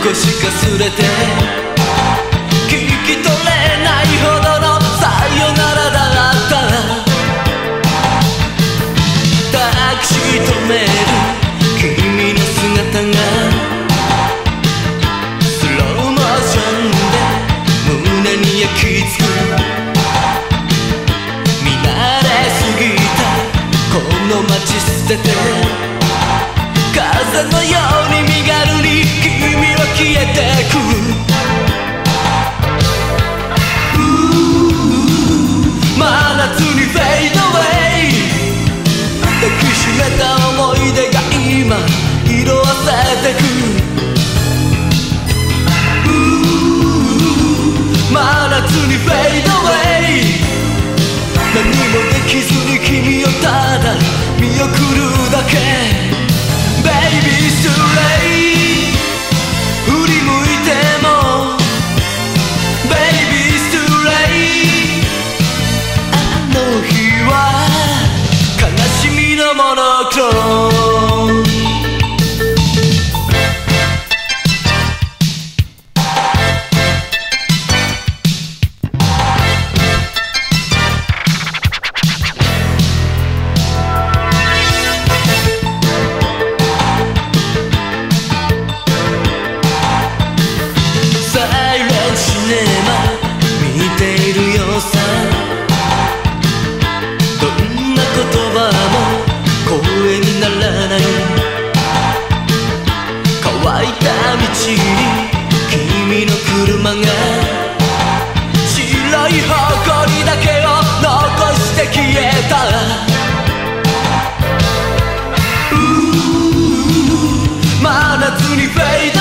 少しかすれて聞き取れないほどのさよならだった抱きしめる君の姿がスローモーションで胸に焼き付く見慣れすぎたこの街捨てて風のように身軽に君は消えてく真夏にフェイドウェイ抱きしめた思い出が今色あせてく真夏にフェイドウェイ何もできずに君をただ見送るだけBaby it's too late 振り向いても Baby it's too late あの日は悲しみのモノクローム乾いた道に君の車が白い埃だけを残して消えた真夏にフェイド